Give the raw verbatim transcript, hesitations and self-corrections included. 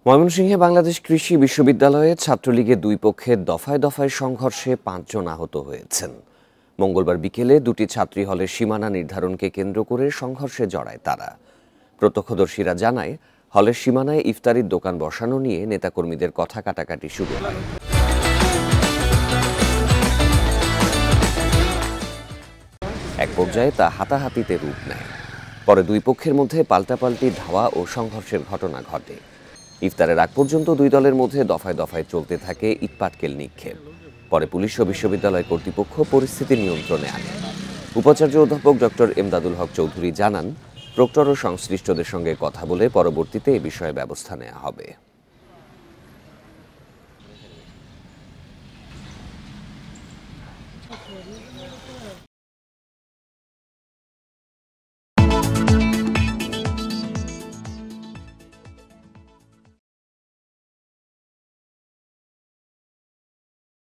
ময়মনসিংহে বাংলাদেশ কৃষি বিশ্ববিদ্যালয়ে ছাত্রলীগের দুই পক্ষের দফায় দফায় সংঘর্ষে পাঁচজন আহত হয়েছেন। মঙ্গলবার বিকেলে দুটি ছাত্রী হলের সীমানা নির্ধারণকে কেন্দ্র করে সংঘর্ষে জড়ায় তারা। প্রত্যক্ষদর্শীরা জানায়, হলের সীমানায় ইফতারির দোকান বসানো নিয়ে নেতাকর্মীদের কথা কাটাকাটি শুরু হয়। এক পর্যায়ে তা হাতাহাতিতে রূপ নেয়। পরে দুই পক্ষের মধ্যে পাল্টাপাল্টি ধাওয়া ও সংঘর্ষের ঘটনা ঘটে। ইফতারের আগ পর্যন্ত দুই দলের মধ্যে দফায় দফায় চলতে থাকে ইটপাটকেল নিক্ষেপ। পরে পুলিশ ও বিশ্ববিদ্যালয় কর্তৃপক্ষ পরিস্থিতি নিয়ন্ত্রণে আনে। উপাচার্য অধ্যাপক ডক্টর এমদাদুল হক চৌধুরী জানান, প্রক্টর ও সংশ্লিষ্টদের সঙ্গে কথা বলে পরবর্তীতে এ বিষয়ে ব্যবস্থা নেওয়া হবে।